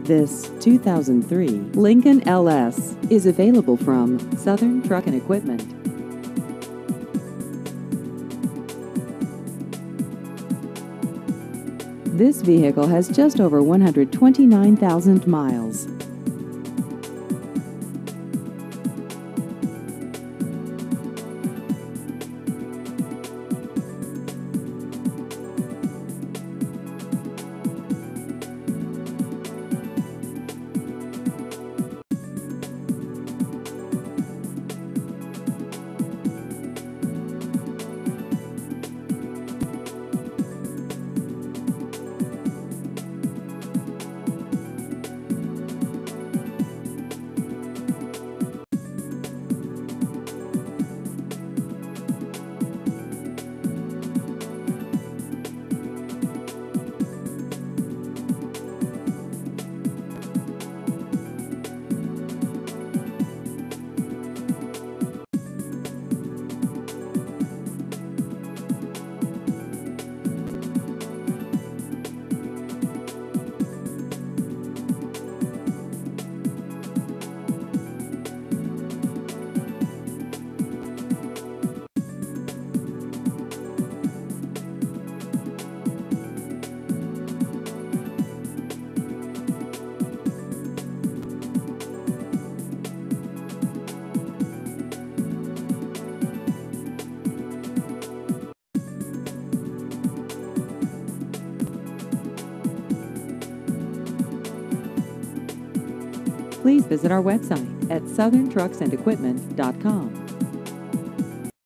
This 2003 Lincoln LS is available from Southern Truck and Equipment. This vehicle has just over 129,000 miles. Please visit our website at southerntrucksandequipment.com.